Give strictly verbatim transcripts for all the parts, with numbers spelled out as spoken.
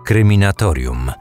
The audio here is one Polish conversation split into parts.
Kryminatorium.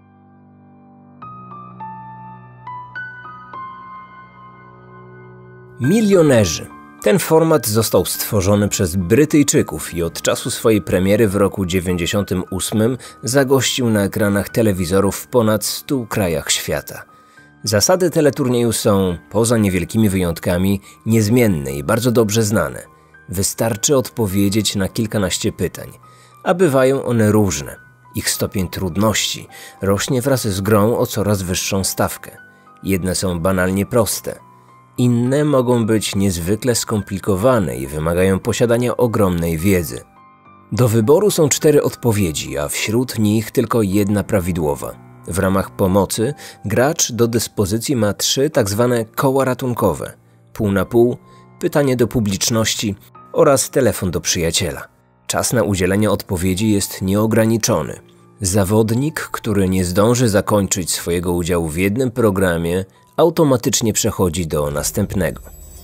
Milionerzy. Ten format został stworzony przez Brytyjczyków i od czasu swojej premiery w roku dziewięćdziesiątym ósmym zagościł na ekranach telewizorów w ponad stu krajach świata. Zasady teleturnieju są, poza niewielkimi wyjątkami, niezmienne i bardzo dobrze znane. Wystarczy odpowiedzieć na kilkanaście pytań, a bywają one różne. Ich stopień trudności rośnie wraz z grą o coraz wyższą stawkę. Jedne są banalnie proste, inne mogą być niezwykle skomplikowane i wymagają posiadania ogromnej wiedzy. Do wyboru są cztery odpowiedzi, a wśród nich tylko jedna prawidłowa. W ramach pomocy gracz do dyspozycji ma trzy tak zwane koła ratunkowe, pół na pół, pytanie do publiczności oraz telefon do przyjaciela. Czas na udzielenie odpowiedzi jest nieograniczony. Zawodnik, który nie zdąży zakończyć swojego udziału w jednym programie, automatycznie przechodzi do następnego.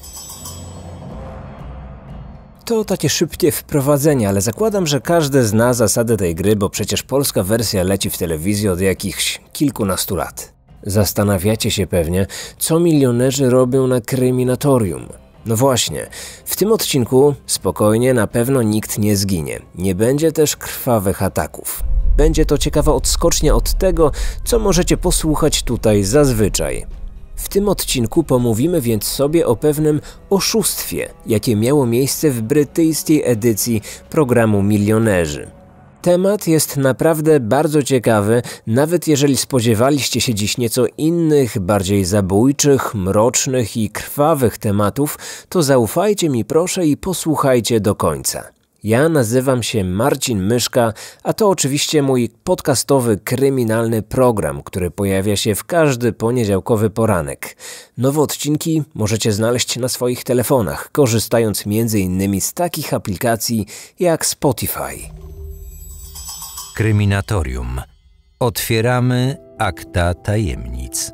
To takie szybkie wprowadzenie, ale zakładam, że każdy zna zasady tej gry, bo przecież polska wersja leci w telewizji od jakichś kilkunastu lat. Zastanawiacie się pewnie, co milionerzy robią na Kryminatorium. No właśnie, w tym odcinku spokojnie, na pewno nikt nie zginie. Nie będzie też krwawych ataków. Będzie to ciekawa odskocznia od tego, co możecie posłuchać tutaj zazwyczaj. W tym odcinku pomówimy więc sobie o pewnym oszustwie, jakie miało miejsce w brytyjskiej edycji programu Milionerzy. Temat jest naprawdę bardzo ciekawy, nawet jeżeli spodziewaliście się dziś nieco innych, bardziej zabójczych, mrocznych i krwawych tematów, to zaufajcie mi proszę i posłuchajcie do końca. Ja nazywam się Marcin Myszka, a to oczywiście mój podcastowy kryminalny program, który pojawia się w każdy poniedziałkowy poranek. Nowe odcinki możecie znaleźć na swoich telefonach, korzystając między innymi z takich aplikacji jak Spotify. Kryminatorium. Otwieramy akta tajemnic.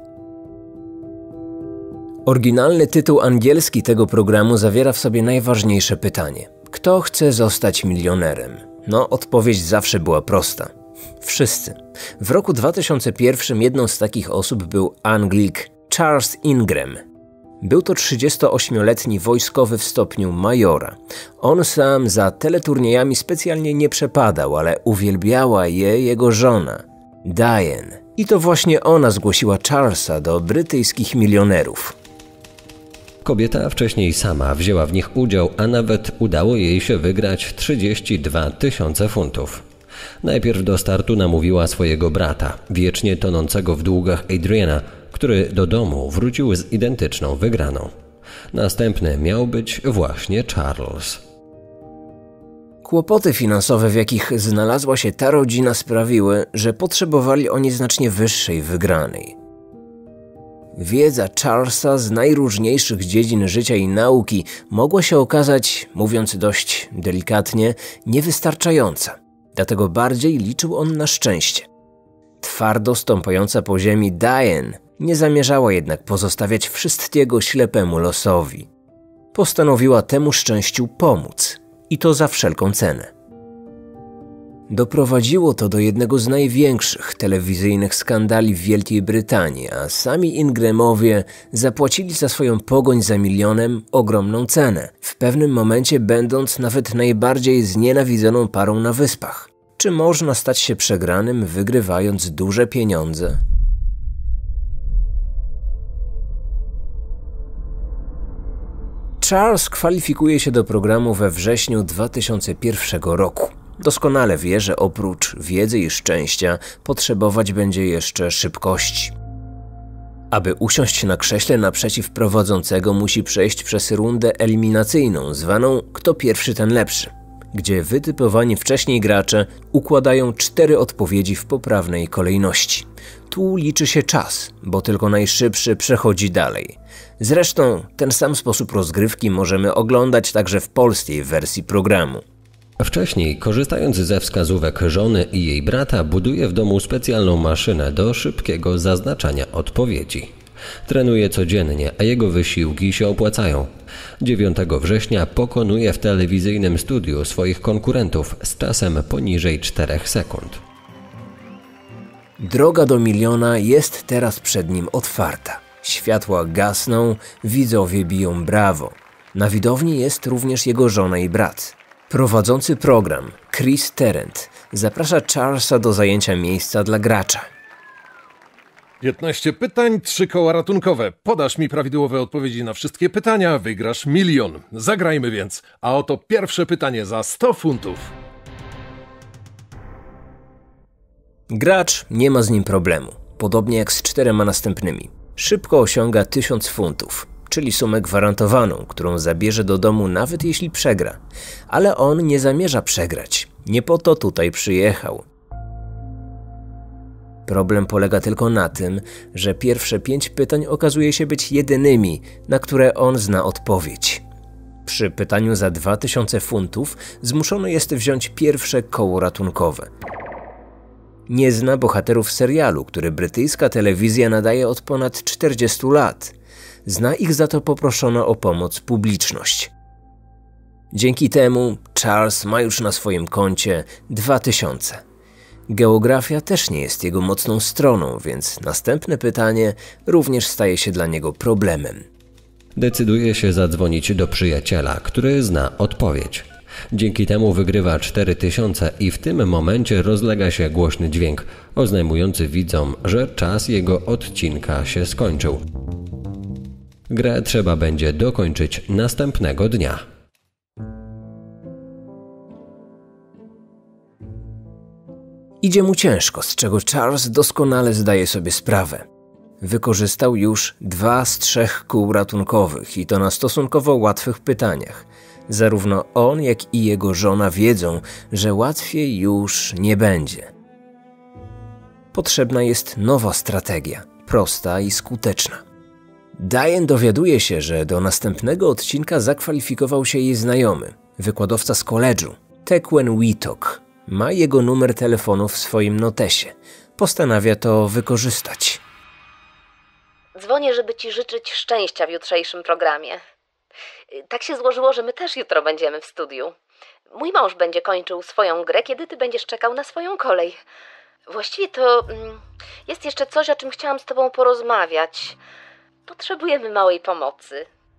Oryginalny tytuł angielski tego programu zawiera w sobie najważniejsze pytanie. Kto chce zostać milionerem? No, odpowiedź zawsze była prosta. Wszyscy. W roku dwa tysiące pierwszym jedną z takich osób był Anglik Charles Ingram. Był to trzydziestoośmioletni wojskowy w stopniu majora. On sam za teleturniejami specjalnie nie przepadał, ale uwielbiała je jego żona, Diane. I to właśnie ona zgłosiła Charlesa do brytyjskich milionerów. Kobieta wcześniej sama wzięła w nich udział, a nawet udało jej się wygrać trzydzieści dwa tysiące funtów. Najpierw do startu namówiła swojego brata, wiecznie tonącego w długach Adriana, który do domu wrócił z identyczną wygraną. Następny miał być właśnie Charles. Kłopoty finansowe, w jakich znalazła się ta rodzina, sprawiły, że potrzebowali oni znacznie wyższej wygranej. Wiedza Charlesa z najróżniejszych dziedzin życia i nauki mogła się okazać, mówiąc dość delikatnie, niewystarczająca. Dlatego bardziej liczył on na szczęście. Twardo stąpająca po ziemi Diane nie zamierzała jednak pozostawiać wszystkiego ślepemu losowi. Postanowiła temu szczęściu pomóc i to za wszelką cenę. Doprowadziło to do jednego z największych telewizyjnych skandali w Wielkiej Brytanii, a sami Ingramowie zapłacili za swoją pogoń za milionem ogromną cenę, w pewnym momencie będąc nawet najbardziej znienawidzoną parą na wyspach. Czy można stać się przegranym, wygrywając duże pieniądze? Charles kwalifikuje się do programu we wrześniu dwa tysiące pierwszego roku. Doskonale wie, że oprócz wiedzy i szczęścia potrzebować będzie jeszcze szybkości. Aby usiąść na krześle naprzeciw prowadzącego, musi przejść przez rundę eliminacyjną zwaną Kto pierwszy, ten lepszy, gdzie wytypowani wcześniej gracze układają cztery odpowiedzi w poprawnej kolejności. Tu liczy się czas, bo tylko najszybszy przechodzi dalej. Zresztą ten sam sposób rozgrywki możemy oglądać także w polskiej wersji programu. Wcześniej, korzystając ze wskazówek żony i jej brata, buduje w domu specjalną maszynę do szybkiego zaznaczania odpowiedzi. Trenuje codziennie, a jego wysiłki się opłacają. dziewiątego września pokonuje w telewizyjnym studiu swoich konkurentów z czasem poniżej czterech sekund. Droga do miliona jest teraz przed nim otwarta. Światła gasną, widzowie biją brawo. Na widowni jest również jego żona i brat. Prowadzący program, Chris Tarrant, zaprasza Charlesa do zajęcia miejsca dla gracza. piętnaście pytań, trzy koła ratunkowe. Podasz mi prawidłowe odpowiedzi na wszystkie pytania, wygrasz milion. Zagrajmy więc. A oto pierwsze pytanie za sto funtów. Gracz nie ma z nim problemu, podobnie jak z czterema następnymi. Szybko osiąga tysiąc funtów, czyli sumę gwarantowaną, którą zabierze do domu nawet jeśli przegra. Ale on nie zamierza przegrać. Nie po to tutaj przyjechał. Problem polega tylko na tym, że pierwsze pięć pytań okazuje się być jedynymi, na które on zna odpowiedź. Przy pytaniu za dwa tysiące funtów zmuszony jest wziąć pierwsze koło ratunkowe. Nie zna bohaterów serialu, który brytyjska telewizja nadaje od ponad czterdziestu lat. Zna ich za to poproszono o pomoc publiczność. Dzięki temu Charles ma już na swoim koncie dwa tysiące. Geografia też nie jest jego mocną stroną, więc następne pytanie również staje się dla niego problemem. Decyduje się zadzwonić do przyjaciela, który zna odpowiedź. Dzięki temu wygrywa cztery tysiące i w tym momencie rozlega się głośny dźwięk, oznajmujący widzom, że czas jego odcinka się skończył. Grę trzeba będzie dokończyć następnego dnia. Idzie mu ciężko, z czego Charles doskonale zdaje sobie sprawę. Wykorzystał już dwa z trzech kół ratunkowych i to na stosunkowo łatwych pytaniach. Zarówno on, jak i jego żona wiedzą, że łatwiej już nie będzie. Potrzebna jest nowa strategia, prosta i skuteczna. Diane dowiaduje się, że do następnego odcinka zakwalifikował się jej znajomy, wykładowca z koledżu, Tequen Wheatok. Ma jego numer telefonu w swoim notesie. Postanawia to wykorzystać. Dzwonię, żeby ci życzyć szczęścia w jutrzejszym programie. Tak się złożyło, że my też jutro będziemy w studiu. Mój mąż będzie kończył swoją grę, kiedy ty będziesz czekał na swoją kolej. Właściwie to mm, jest jeszcze coś, o czym chciałam z tobą porozmawiać. Potrzebujemy małej pomocy.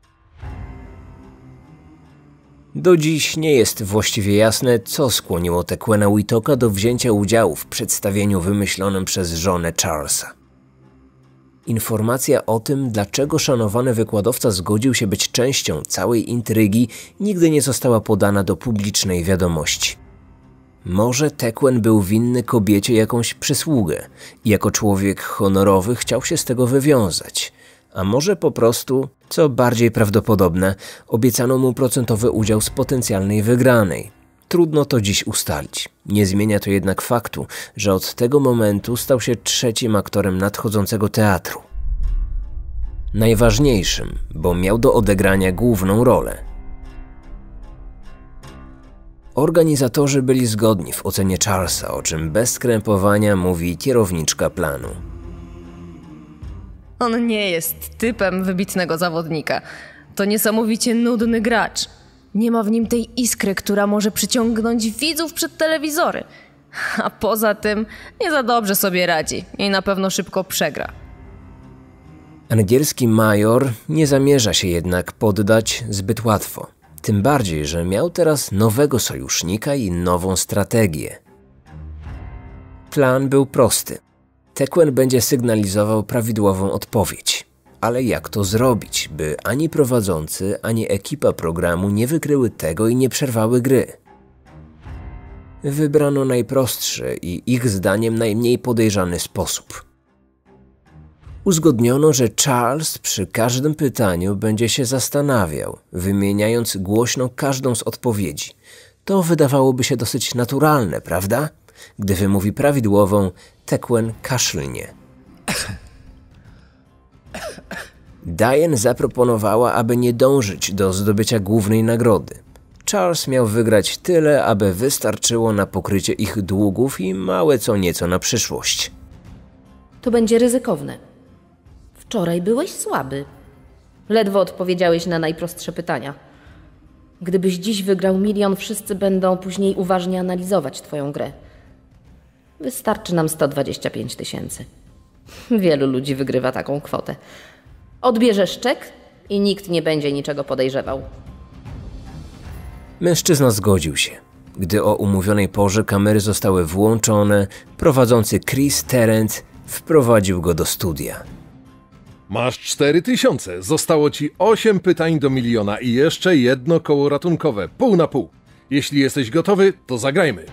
Do dziś nie jest właściwie jasne, co skłoniło Tequena Wheatoka do wzięcia udziału w przedstawieniu wymyślonym przez żonę Charlesa. Informacja o tym, dlaczego szanowany wykładowca zgodził się być częścią całej intrygi, nigdy nie została podana do publicznej wiadomości. Może Tequen był winny kobiecie jakąś przysługę i jako człowiek honorowy chciał się z tego wywiązać. A może po prostu, co bardziej prawdopodobne, obiecano mu procentowy udział z potencjalnej wygranej. Trudno to dziś ustalić. Nie zmienia to jednak faktu, że od tego momentu stał się trzecim aktorem nadchodzącego teatru. Najważniejszym, bo miał do odegrania główną rolę. Organizatorzy byli zgodni w ocenie Charlesa, o czym bez skrępowania mówi kierowniczka planu. On nie jest typem wybitnego zawodnika. To niesamowicie nudny gracz. Nie ma w nim tej iskry, która może przyciągnąć widzów przed telewizory. A poza tym nie za dobrze sobie radzi i na pewno szybko przegra. Angielski major nie zamierza się jednak poddać zbyt łatwo. Tym bardziej, że miał teraz nowego sojusznika i nową strategię. Plan był prosty. Tequen będzie sygnalizował prawidłową odpowiedź. Ale jak to zrobić, by ani prowadzący, ani ekipa programu nie wykryły tego i nie przerwały gry? Wybrano najprostszy i ich zdaniem najmniej podejrzany sposób. Uzgodniono, że Charles przy każdym pytaniu będzie się zastanawiał, wymieniając głośno każdą z odpowiedzi. To wydawałoby się dosyć naturalne, prawda? Gdy wymówi prawidłową, Tequen kaszlnie. Diane zaproponowała, aby nie dążyć do zdobycia głównej nagrody. Charles miał wygrać tyle, aby wystarczyło na pokrycie ich długów i małe co nieco na przyszłość. To będzie ryzykowne. Wczoraj byłeś słaby. Ledwo odpowiedziałeś na najprostsze pytania. Gdybyś dziś wygrał milion, wszyscy będą później uważnie analizować twoją grę. Wystarczy nam sto dwadzieścia pięć tysięcy. Wielu ludzi wygrywa taką kwotę. Odbierzesz czek i nikt nie będzie niczego podejrzewał. Mężczyzna zgodził się. Gdy o umówionej porze kamery zostały włączone, prowadzący Chris Tarrant wprowadził go do studia. Masz cztery tysiące. Zostało ci osiem pytań do miliona i jeszcze jedno koło ratunkowe. Pół na pół. Jeśli jesteś gotowy, to zagrajmy.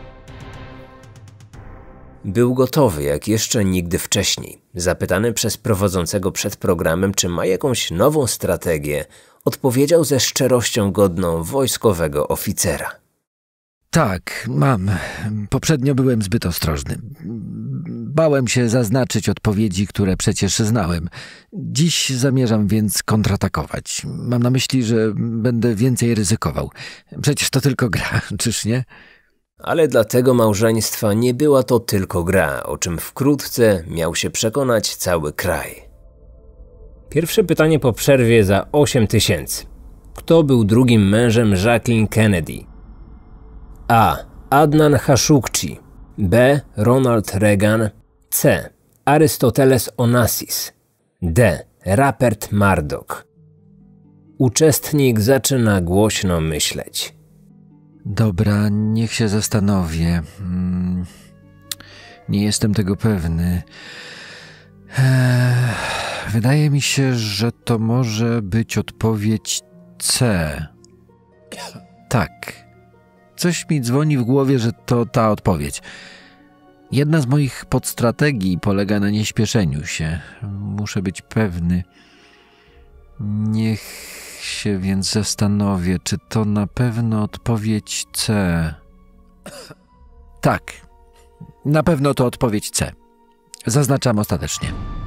Był gotowy jak jeszcze nigdy wcześniej. Zapytany przez prowadzącego przed programem, czy ma jakąś nową strategię, odpowiedział ze szczerością godną wojskowego oficera. Tak, mam. Poprzednio byłem zbyt ostrożny. Bałem się zaznaczyć odpowiedzi, które przecież znałem. Dziś zamierzam więc kontratakować. Mam na myśli, że będę więcej ryzykował. Przecież to tylko gra, czyż nie? Ale dla tego małżeństwa nie była to tylko gra, o czym wkrótce miał się przekonać cały kraj. Pierwsze pytanie po przerwie za osiem tysięcy. Kto był drugim mężem Jacqueline Kennedy? A. Adnan Khashoggi. B. Ronald Reagan. C. Arystoteles Onassis. D. Rupert Murdoch. Uczestnik zaczyna głośno myśleć. Dobra, niech się zastanowię. Hmm. Nie jestem tego pewny. Eee, wydaje mi się, że to może być odpowiedź C. Tak. Coś mi dzwoni w głowie, że to ta odpowiedź. Jedna z moich podstrategii polega na nieśpieszeniu się. Muszę być pewny. Niech się więc zastanowię, czy to na pewno odpowiedź C. Tak. Na pewno to odpowiedź C. Zaznaczam ostatecznie.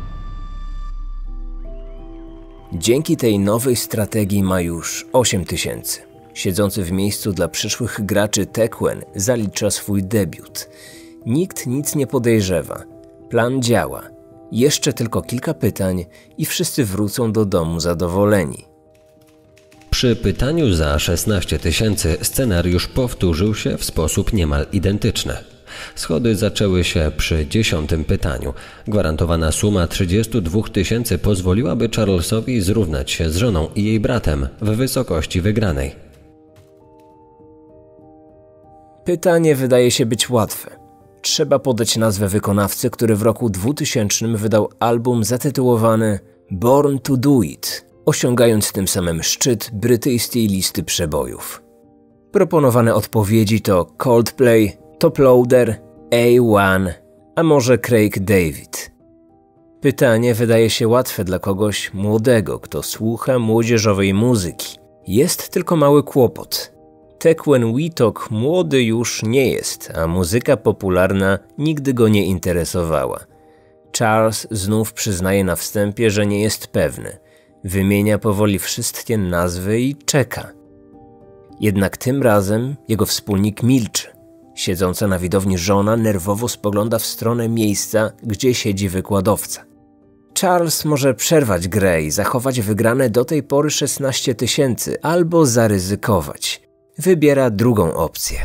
Dzięki tej nowej strategii ma już osiem tysięcy. Siedzący w miejscu dla przyszłych graczy Tequen zalicza swój debiut. Nikt nic nie podejrzewa. Plan działa. Jeszcze tylko kilka pytań i wszyscy wrócą do domu zadowoleni. Przy pytaniu za szesnaście tysięcy scenariusz powtórzył się w sposób niemal identyczny. Schody zaczęły się przy dziesiątym pytaniu. Gwarantowana suma trzydzieści dwa tysięcy pozwoliłaby Charlesowi zrównać się z żoną i jej bratem w wysokości wygranej. Pytanie wydaje się być łatwe. Trzeba podać nazwę wykonawcy, który w roku dwutysięcznym wydał album zatytułowany Born to Do It, osiągając tym samym szczyt brytyjskiej listy przebojów. Proponowane odpowiedzi to Coldplay, Top Loader, A jeden, a może Craig David. Pytanie wydaje się łatwe dla kogoś młodego, kto słucha młodzieżowej muzyki. Jest tylko mały kłopot. Tequen Wheatok młody już nie jest, a muzyka popularna nigdy go nie interesowała. Charles znów przyznaje na wstępie, że nie jest pewny. Wymienia powoli wszystkie nazwy i czeka. Jednak tym razem jego wspólnik milczy. Siedząca na widowni żona nerwowo spogląda w stronę miejsca, gdzie siedzi wykładowca. Charles może przerwać grę i zachować wygrane do tej pory szesnaście tysięcy, albo zaryzykować. Wybiera drugą opcję.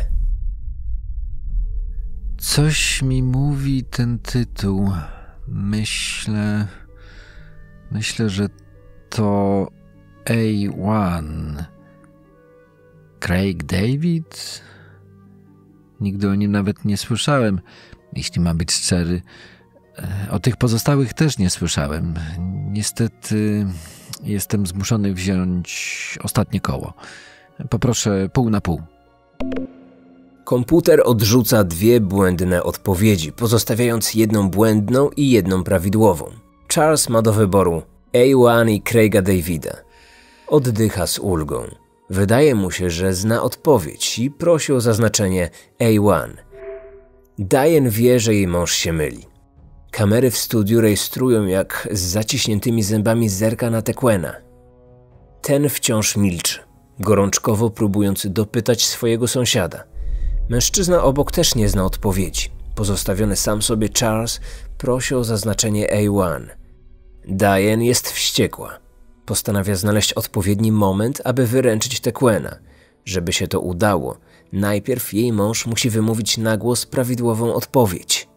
Coś mi mówi ten tytuł. Myślę... Myślę, że to A jeden. Craig David? Nigdy o nim nawet nie słyszałem, jeśli mam być szczery. O tych pozostałych też nie słyszałem. Niestety jestem zmuszony wziąć ostatnie koło. Poproszę pół na pół. Komputer odrzuca dwie błędne odpowiedzi, pozostawiając jedną błędną i jedną prawidłową. Charles ma do wyboru A jeden i Craiga Davida. Oddycha z ulgą. Wydaje mu się, że zna odpowiedź i prosi o zaznaczenie A jeden. Diane wie, że jej mąż się myli. Kamery w studiu rejestrują, jak z zaciśniętymi zębami zerka na Tequena. Ten wciąż milczy, gorączkowo próbując dopytać swojego sąsiada. Mężczyzna obok też nie zna odpowiedzi. Pozostawiony sam sobie Charles prosi o zaznaczenie A jeden. Diane jest wściekła. Postanawia znaleźć odpowiedni moment, aby wyręczyć Tequena. Żeby się to udało, Najpierw jej mąż musi wymówić na głos prawidłową odpowiedź.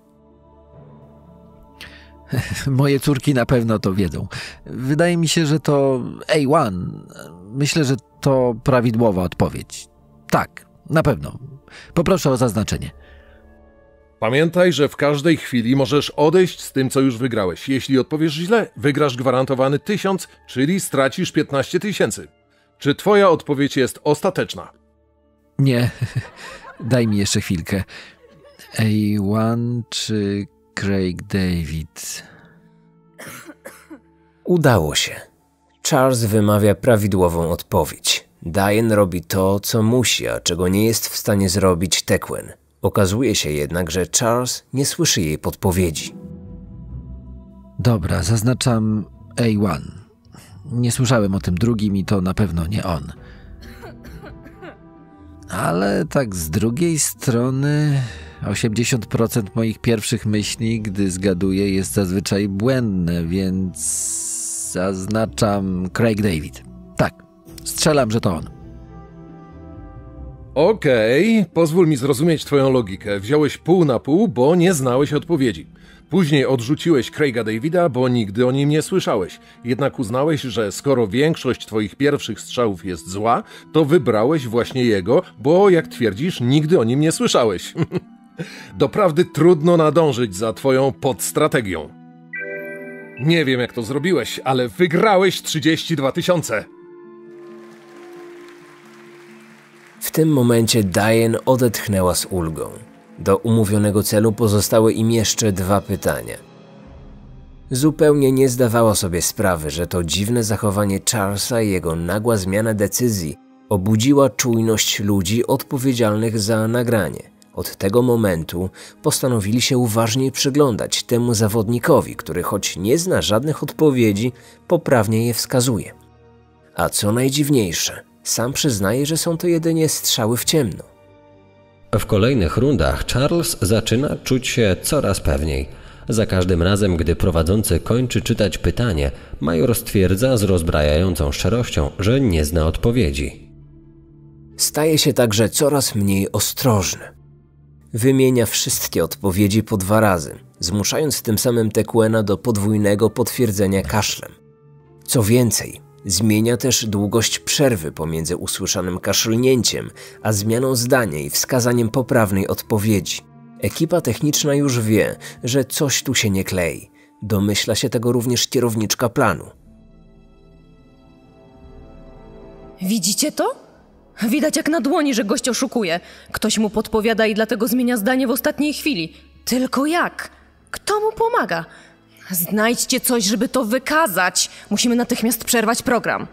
Moje córki na pewno to wiedzą. Wydaje mi się, że to A jeden. Myślę, że to prawidłowa odpowiedź. Tak, na pewno. Poproszę o zaznaczenie. Pamiętaj, że w każdej chwili możesz odejść z tym, co już wygrałeś. Jeśli odpowiesz źle, wygrasz gwarantowany tysiąc, czyli stracisz piętnaście tysięcy. Czy twoja odpowiedź jest ostateczna? Nie. Daj mi jeszcze chwilkę. A jeden czy Craig David? Udało się. Charles wymawia prawidłową odpowiedź. Diane robi to, co musi, a czego nie jest w stanie zrobić Tequen. Okazuje się jednak, że Charles nie słyszy jej podpowiedzi. Dobra, zaznaczam A jeden. Nie słyszałem o tym drugim i to na pewno nie on. Ale tak z drugiej strony osiemdziesiąt procent moich pierwszych myśli, gdy zgaduję, jest zazwyczaj błędne, więc zaznaczam Craig David. Tak, strzelam, że to on. Okej, okay, pozwól mi zrozumieć twoją logikę. Wziąłeś pół na pół, bo nie znałeś odpowiedzi. Później odrzuciłeś Craiga Davida, bo nigdy o nim nie słyszałeś. Jednak uznałeś, że skoro większość twoich pierwszych strzałów jest zła, to wybrałeś właśnie jego, bo jak twierdzisz, nigdy o nim nie słyszałeś. Doprawdy trudno nadążyć za twoją podstrategią. Nie wiem, jak to zrobiłeś, ale wygrałeś trzydzieści dwa tysiące. W tym momencie Diane odetchnęła z ulgą. Do umówionego celu pozostały im jeszcze dwa pytania. Zupełnie nie zdawała sobie sprawy, że to dziwne zachowanie Charlesa i jego nagła zmiana decyzji obudziła czujność ludzi odpowiedzialnych za nagranie. Od tego momentu postanowili się uważniej przyglądać temu zawodnikowi, który choć nie zna żadnych odpowiedzi, poprawnie je wskazuje. A co najdziwniejsze, sam przyznaje, że są to jedynie strzały w ciemno. W kolejnych rundach Charles zaczyna czuć się coraz pewniej. Za każdym razem, gdy prowadzący kończy czytać pytanie, major stwierdza z rozbrajającą szczerością, że nie zna odpowiedzi. Staje się także coraz mniej ostrożny. Wymienia wszystkie odpowiedzi po dwa razy, zmuszając tym samym Tequena do podwójnego potwierdzenia kaszlem. Co więcej, zmienia też długość przerwy pomiędzy usłyszanym kaszlnięciem, a zmianą zdania i wskazaniem poprawnej odpowiedzi. Ekipa techniczna już wie, że coś tu się nie klei. Domyśla się tego również kierowniczka planu. Widzicie to? Widać jak na dłoni, że gość oszukuje. Ktoś mu podpowiada i dlatego zmienia zdanie w ostatniej chwili. Tylko jak? Kto mu pomaga? Znajdźcie coś, żeby to wykazać. Musimy natychmiast przerwać program.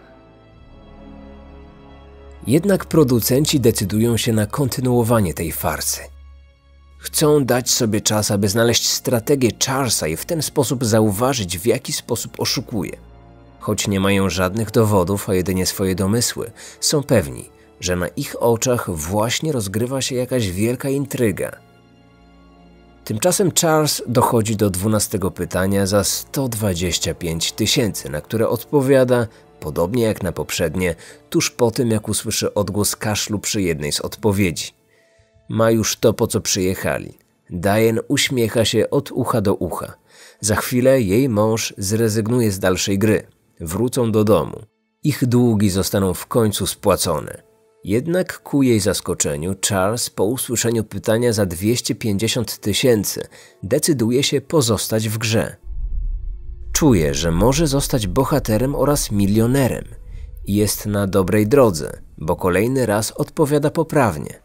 Jednak producenci decydują się na kontynuowanie tej farsy. Chcą dać sobie czas, aby znaleźć strategię Charlesa i w ten sposób zauważyć, w jaki sposób oszukuje. Choć nie mają żadnych dowodów, a jedynie swoje domysły, są pewni, że na ich oczach właśnie rozgrywa się jakaś wielka intryga. Tymczasem Charles dochodzi do dwunastego pytania za sto dwadzieścia pięć tysięcy, na które odpowiada, podobnie jak na poprzednie, tuż po tym, jak usłyszy odgłos kaszlu przy jednej z odpowiedzi. Ma już to, po co przyjechali. Diane uśmiecha się od ucha do ucha. Za chwilę jej mąż zrezygnuje z dalszej gry. Wrócą do domu. Ich długi zostaną w końcu spłacone. Jednak ku jej zaskoczeniu Charles po usłyszeniu pytania za dwieście pięćdziesiąt tysięcy decyduje się pozostać w grze. Czuje, że może zostać bohaterem oraz milionerem. I jest na dobrej drodze, bo kolejny raz odpowiada poprawnie.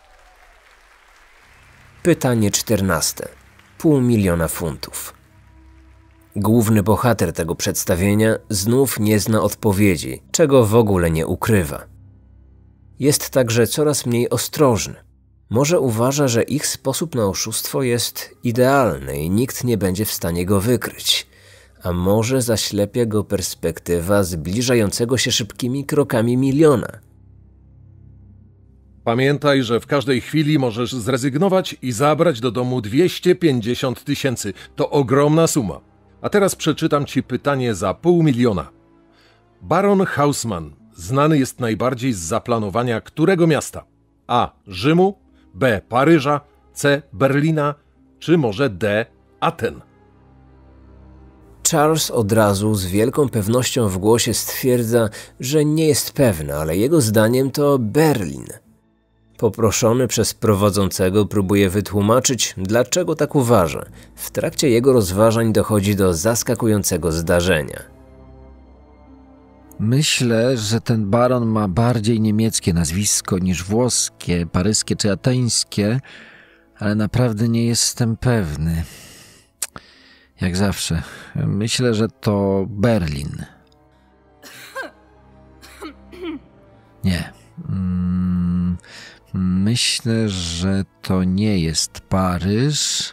Pytanie czternaste. Pół miliona funtów. Główny bohater tego przedstawienia znów nie zna odpowiedzi, czego w ogóle nie ukrywa. Jest także coraz mniej ostrożny. Może uważa, że ich sposób na oszustwo jest idealny i nikt nie będzie w stanie go wykryć. A może zaślepia go perspektywa zbliżającego się szybkimi krokami miliona. Pamiętaj, że w każdej chwili możesz zrezygnować i zabrać do domu dwieście pięćdziesiąt tysięcy. To ogromna suma. A teraz przeczytam ci pytanie za pół miliona. Baron Haussmann znany jest najbardziej z zaplanowania którego miasta? A. Rzymu, B. Paryża, C. Berlina, czy może D. Aten? Charles od razu z wielką pewnością w głosie stwierdza, że nie jest pewny, ale jego zdaniem to Berlin. Poproszony przez prowadzącego próbuje wytłumaczyć, dlaczego tak uważa. W trakcie jego rozważań dochodzi do zaskakującego zdarzenia. Myślę, że ten baron ma bardziej niemieckie nazwisko niż włoskie, paryskie czy ateńskie, ale naprawdę nie jestem pewny. Jak zawsze. Myślę, że to Berlin. Nie. Mm, myślę, że to nie jest Paryż.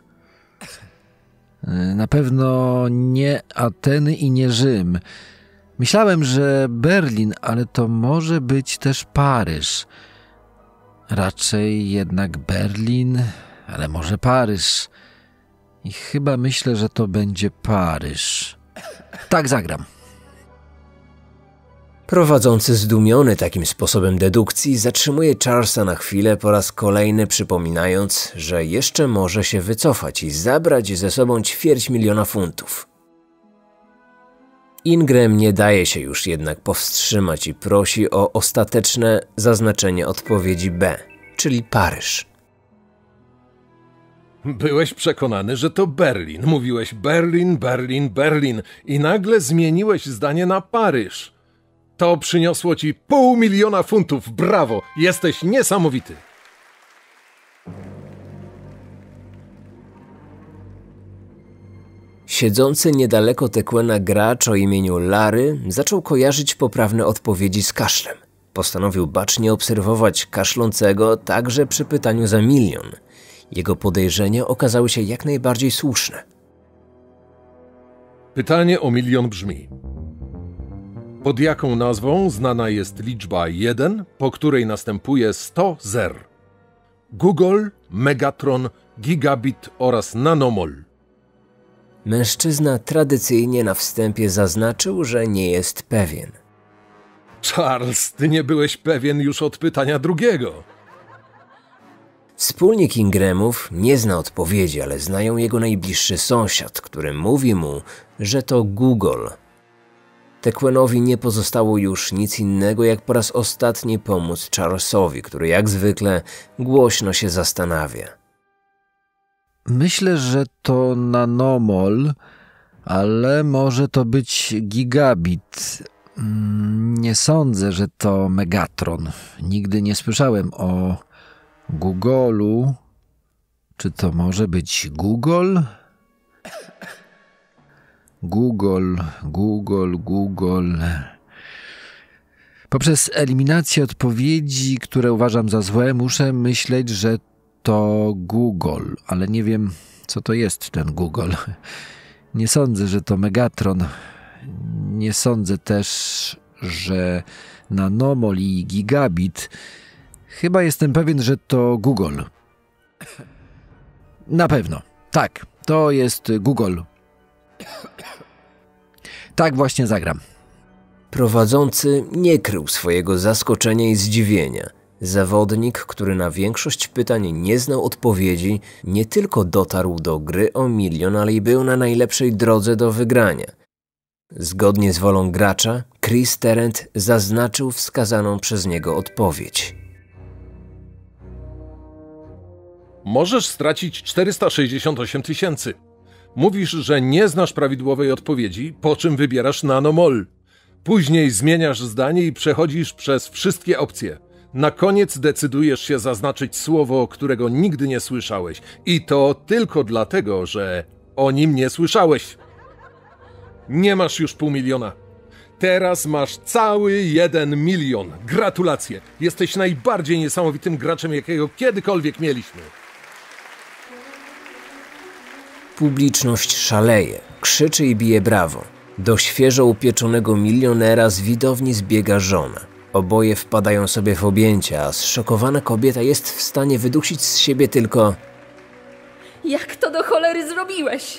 Na pewno nie Ateny i nie Rzym. Myślałem, że Berlin, ale to może być też Paryż. Raczej jednak Berlin, ale może Paryż. I chyba myślę, że to będzie Paryż. Tak zagram. Prowadzący zdumiony takim sposobem dedukcji zatrzymuje Charlesa na chwilę, po raz kolejny przypominając, że jeszcze może się wycofać i zabrać ze sobą ćwierć miliona funtów. Ingram nie daje się już jednak powstrzymać i prosi o ostateczne zaznaczenie odpowiedzi B, czyli Paryż. Byłeś przekonany, że to Berlin. Mówiłeś Berlin, Berlin, Berlin i nagle zmieniłeś zdanie na Paryż. To przyniosło ci pół miliona funtów. Brawo! Jesteś niesamowity. Siedzący niedaleko Tequena gracz o imieniu Larry zaczął kojarzyć poprawne odpowiedzi z kaszlem. Postanowił bacznie obserwować kaszlącego także przy pytaniu za milion. Jego podejrzenia okazały się jak najbardziej słuszne. Pytanie o milion brzmi: pod jaką nazwą znana jest liczba jeden, po której następuje sto zer? Google, Megatron, Gigabit oraz Nanomol. Mężczyzna tradycyjnie na wstępie zaznaczył, że nie jest pewien. Charles, ty nie byłeś pewien już od pytania drugiego. Wspólnik Ingramów nie zna odpowiedzi, ale znają jego najbliższy sąsiad, który mówi mu, że to Google. Tequenowi nie pozostało już nic innego, jak po raz ostatni pomóc Charlesowi, który jak zwykle głośno się zastanawia. Myślę, że to nanomol, ale może to być gigabit. Nie sądzę, że to Megatron. Nigdy nie słyszałem o Google'u. Czy to może być Google? Google, Google, Google. Poprzez eliminację odpowiedzi, które uważam za złe, muszę myśleć, że to Google, ale nie wiem, co to jest ten Google. Nie sądzę, że to Megatron. Nie sądzę też, że nanomol i gigabit. Chyba jestem pewien, że to Google. Na pewno. Tak, to jest Google. Tak właśnie zagram. Prowadzący nie krył swojego zaskoczenia i zdziwienia. Zawodnik, który na większość pytań nie znał odpowiedzi, nie tylko dotarł do gry o milion, ale i był na najlepszej drodze do wygrania. Zgodnie z wolą gracza, Chris Tarrant zaznaczył wskazaną przez niego odpowiedź. Możesz stracić czterysta sześćdziesiąt osiem tysięcy. Mówisz, że nie znasz prawidłowej odpowiedzi, po czym wybierasz nanomol. Później zmieniasz zdanie i przechodzisz przez wszystkie opcje. Na koniec decydujesz się zaznaczyć słowo, którego nigdy nie słyszałeś. I to tylko dlatego, że o nim nie słyszałeś. Nie masz już pół miliona. Teraz masz cały jeden milion. Gratulacje. Jesteś najbardziej niesamowitym graczem, jakiego kiedykolwiek mieliśmy. Publiczność szaleje, krzyczy i bije brawo. Do świeżo upieczonego milionera z widowni zbiega żona. Oboje wpadają sobie w objęcia, a zszokowana kobieta jest w stanie wydusić z siebie tylko: Jak to do cholery zrobiłeś?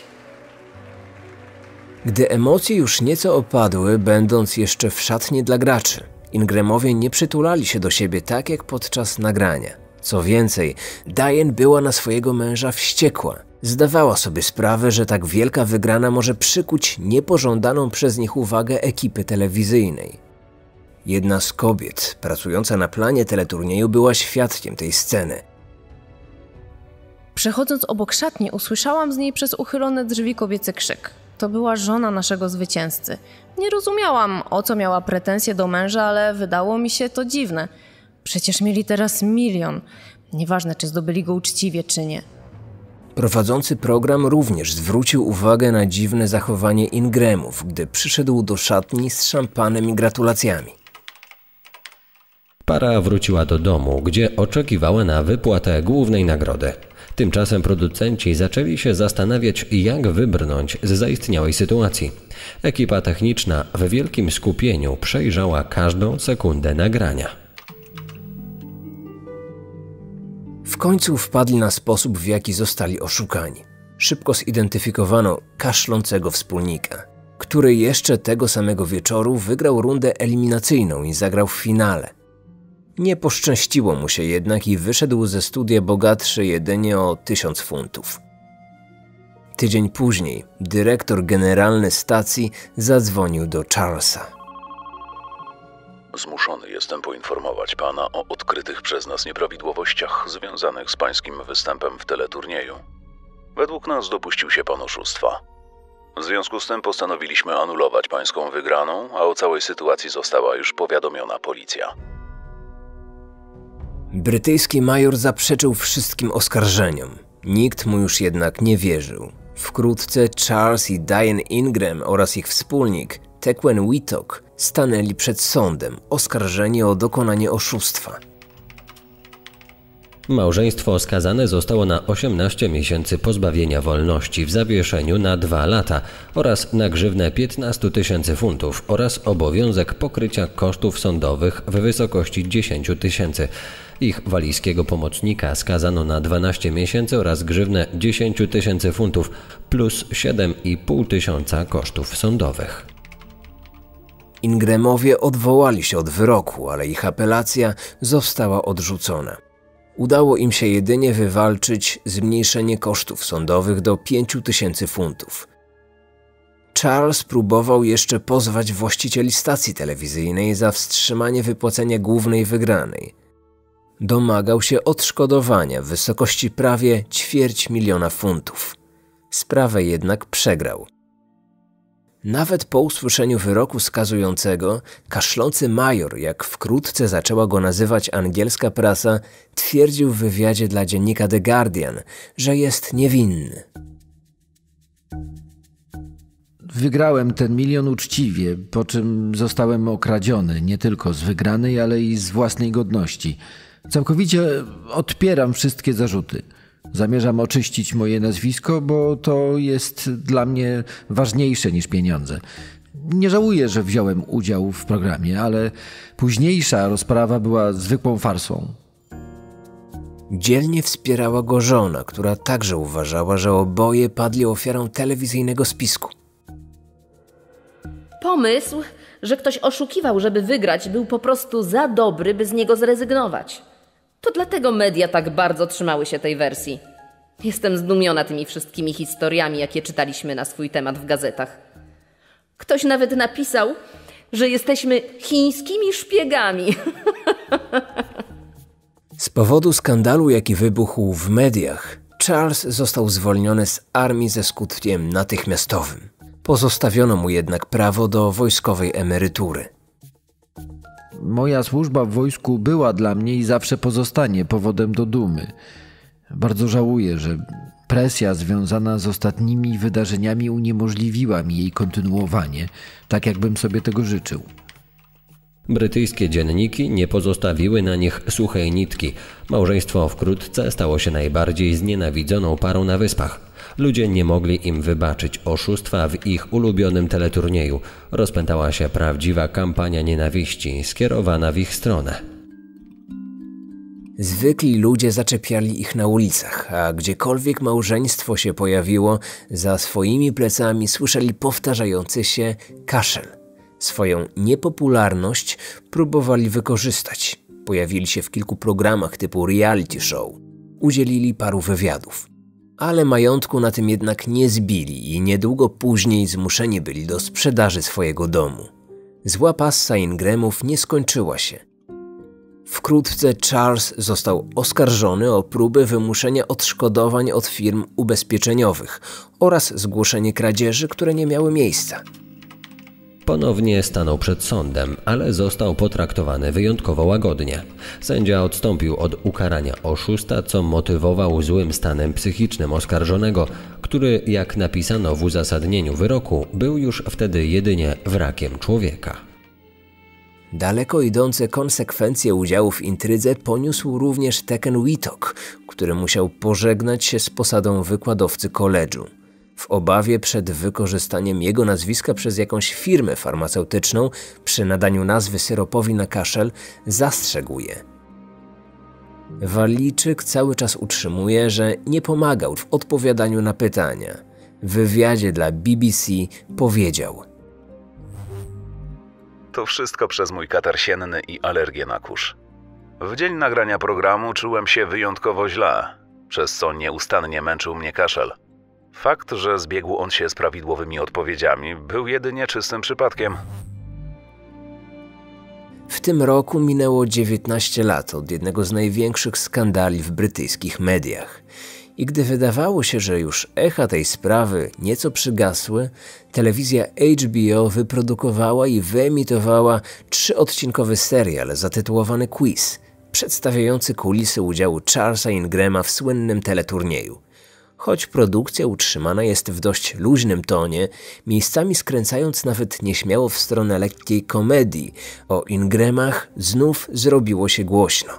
Gdy emocje już nieco opadły, będąc jeszcze w szatni dla graczy, Ingramowie nie przytulali się do siebie tak jak podczas nagrania. Co więcej, Diane była na swojego męża wściekła. Zdawała sobie sprawę, że tak wielka wygrana może przykuć niepożądaną przez nich uwagę ekipy telewizyjnej. Jedna z kobiet pracująca na planie teleturnieju była świadkiem tej sceny. Przechodząc obok szatni, usłyszałam z niej przez uchylone drzwi kobiecy krzyk. To była żona naszego zwycięzcy. Nie rozumiałam, o co miała pretensje do męża, ale wydało mi się to dziwne. Przecież mieli teraz milion. Nieważne, czy zdobyli go uczciwie, czy nie. Prowadzący program również zwrócił uwagę na dziwne zachowanie Ingramów, gdy przyszedł do szatni z szampanem i gratulacjami. Para wróciła do domu, gdzie oczekiwała na wypłatę głównej nagrody. Tymczasem producenci zaczęli się zastanawiać, jak wybrnąć z zaistniałej sytuacji. Ekipa techniczna w wielkim skupieniu przejrzała każdą sekundę nagrania. W końcu wpadli na sposób, w jaki zostali oszukani. Szybko zidentyfikowano kaszlącego wspólnika, który jeszcze tego samego wieczoru wygrał rundę eliminacyjną i zagrał w finale. Nie poszczęściło mu się jednak i wyszedł ze studia bogatszy jedynie o tysiąc funtów. Tydzień później dyrektor generalny stacji zadzwonił do Charlesa. Zmuszony jestem poinformować pana o odkrytych przez nas nieprawidłowościach związanych z pańskim występem w teleturnieju. Według nas dopuścił się pan oszustwa. W związku z tym postanowiliśmy anulować pańską wygraną, a o całej sytuacji została już powiadomiona policja. Brytyjski major zaprzeczył wszystkim oskarżeniom. Nikt mu już jednak nie wierzył. Wkrótce Charles i Diane Ingram oraz ich wspólnik, Tequen Wheatok, stanęli przed sądem, oskarżeni o dokonanie oszustwa. Małżeństwo skazane zostało na osiemnaście miesięcy pozbawienia wolności w zawieszeniu na dwa lata oraz na grzywnę piętnaście tysięcy funtów oraz obowiązek pokrycia kosztów sądowych w wysokości dziesięć tysięcy. Ich walijskiego pomocnika skazano na dwanaście miesięcy oraz grzywnę dziesięć tysięcy funtów plus siedem i pół tysiąca kosztów sądowych. Ingramowie odwołali się od wyroku, ale ich apelacja została odrzucona. Udało im się jedynie wywalczyć zmniejszenie kosztów sądowych do pięć tysięcy funtów. Charles próbował jeszcze pozwać właścicieli stacji telewizyjnej za wstrzymanie wypłacenia głównej wygranej. Domagał się odszkodowania w wysokości prawie ćwierć miliona funtów. Sprawę jednak przegrał. Nawet po usłyszeniu wyroku skazującego, kaszlący major, jak wkrótce zaczęła go nazywać angielska prasa, twierdził w wywiadzie dla dziennika The Guardian, że jest niewinny. Wygrałem ten milion uczciwie, po czym zostałem okradziony nie tylko z wygranej, ale i z własnej godności. Całkowicie odpieram wszystkie zarzuty. Zamierzam oczyścić moje nazwisko, bo to jest dla mnie ważniejsze niż pieniądze. Nie żałuję, że wziąłem udział w programie, ale późniejsza rozprawa była zwykłą farsą. Dzielnie wspierała go żona, która także uważała, że oboje padli ofiarą telewizyjnego spisku. Pomysł, że ktoś oszukiwał, żeby wygrać, był po prostu za dobry, by z niego zrezygnować. To dlatego media tak bardzo trzymały się tej wersji. Jestem zdumiona tymi wszystkimi historiami, jakie czytaliśmy na swój temat w gazetach. Ktoś nawet napisał, że jesteśmy chińskimi szpiegami. Z powodu skandalu, jaki wybuchł w mediach, Charles został zwolniony z armii ze skutkiem natychmiastowym. Pozostawiono mu jednak prawo do wojskowej emerytury. Moja służba w wojsku była dla mnie i zawsze pozostanie powodem do dumy. Bardzo żałuję, że presja związana z ostatnimi wydarzeniami uniemożliwiła mi jej kontynuowanie, tak jakbym sobie tego życzył. Brytyjskie dzienniki nie pozostawiły na nich suchej nitki. Małżeństwo wkrótce stało się najbardziej znienawidzoną parą na Wyspach. Ludzie nie mogli im wybaczyć oszustwa w ich ulubionym teleturnieju. Rozpętała się prawdziwa kampania nienawiści skierowana w ich stronę. Zwykli ludzie zaczepiali ich na ulicach, a gdziekolwiek małżeństwo się pojawiło, za swoimi plecami słyszeli powtarzający się kaszel. Swoją niepopularność próbowali wykorzystać. Pojawili się w kilku programach typu reality show. Udzielili paru wywiadów. Ale majątku na tym jednak nie zbili i niedługo później zmuszeni byli do sprzedaży swojego domu. Zła passa Ingramów nie skończyła się. Wkrótce Charles został oskarżony o próbę wymuszenia odszkodowań od firm ubezpieczeniowych oraz zgłoszenie kradzieży, które nie miały miejsca. Ponownie stanął przed sądem, ale został potraktowany wyjątkowo łagodnie. Sędzia odstąpił od ukarania oszusta, co motywował złym stanem psychicznym oskarżonego, który, jak napisano w uzasadnieniu wyroku, był już wtedy jedynie wrakiem człowieka. Daleko idące konsekwencje udziału w intrydze poniósł również Tekken Wheatok, który musiał pożegnać się z posadą wykładowcy koledżu. W obawie przed wykorzystaniem jego nazwiska przez jakąś firmę farmaceutyczną przy nadaniu nazwy syropowi na kaszel zastrzegł je. Walijczyk cały czas utrzymuje, że nie pomagał w odpowiadaniu na pytania. W wywiadzie dla B B C powiedział: To wszystko przez mój katar sienny i alergię na kurz. W dzień nagrania programu czułem się wyjątkowo źle, przez co nieustannie męczył mnie kaszel. Fakt, że zbiegł on się z prawidłowymi odpowiedziami, był jedynie czystym przypadkiem. W tym roku minęło dziewiętnaście lat od jednego z największych skandali w brytyjskich mediach. I gdy wydawało się, że już echa tej sprawy nieco przygasły, telewizja H B O wyprodukowała i wyemitowała trzyodcinkowy serial zatytułowany Quiz, przedstawiający kulisy udziału Charlesa Ingrama w słynnym teleturnieju. Choć produkcja utrzymana jest w dość luźnym tonie, miejscami skręcając nawet nieśmiało w stronę lekkiej komedii, o Ingramach znów zrobiło się głośno.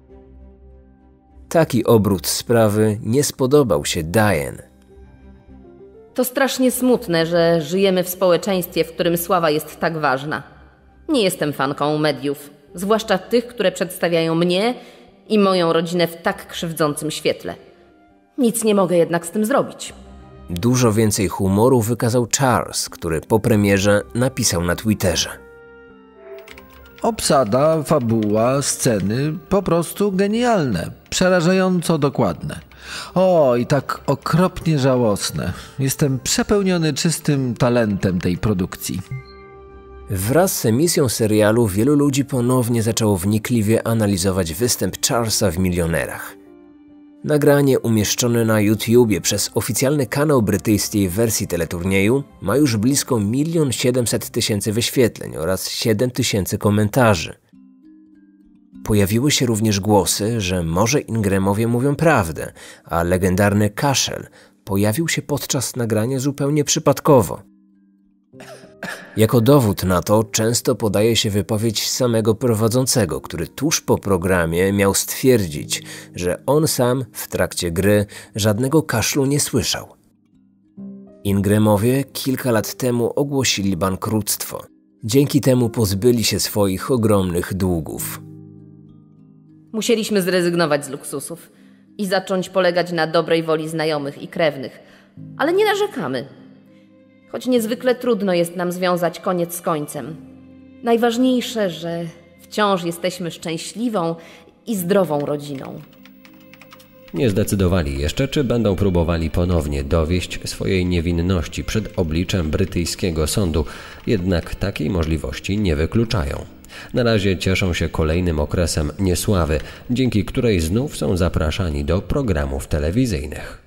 Taki obrót sprawy nie spodobał się Diane. To strasznie smutne, że żyjemy w społeczeństwie, w którym sława jest tak ważna. Nie jestem fanką mediów, zwłaszcza tych, które przedstawiają mnie i moją rodzinę w tak krzywdzącym świetle. Nic nie mogę jednak z tym zrobić. Dużo więcej humoru wykazał Charles, który po premierze napisał na Twitterze: Obsada, fabuła, sceny po prostu genialne, przerażająco dokładne. O, i tak okropnie żałosne. Jestem przepełniony czystym talentem tej produkcji. Wraz z emisją serialu wielu ludzi ponownie zaczęło wnikliwie analizować występ Charlesa w Milionerach. Nagranie umieszczone na YouTubie przez oficjalny kanał brytyjskiej wersji teleturnieju ma już blisko milion siedemset tysięcy wyświetleń oraz siedem tysięcy komentarzy. Pojawiły się również głosy, że może Ingramowie mówią prawdę, a legendarny kaszel pojawił się podczas nagrania zupełnie przypadkowo. Jako dowód na to często podaje się wypowiedź samego prowadzącego, który tuż po programie miał stwierdzić, że on sam w trakcie gry żadnego kaszlu nie słyszał. Ingramowie kilka lat temu ogłosili bankructwo. Dzięki temu pozbyli się swoich ogromnych długów. Musieliśmy zrezygnować z luksusów i zacząć polegać na dobrej woli znajomych i krewnych, ale nie narzekamy. Choć niezwykle trudno jest nam związać koniec z końcem. Najważniejsze, że wciąż jesteśmy szczęśliwą i zdrową rodziną. Nie zdecydowali jeszcze, czy będą próbowali ponownie dowieść swojej niewinności przed obliczem brytyjskiego sądu, jednak takiej możliwości nie wykluczają. Na razie cieszą się kolejnym okresem niesławy, dzięki której znów są zapraszani do programów telewizyjnych.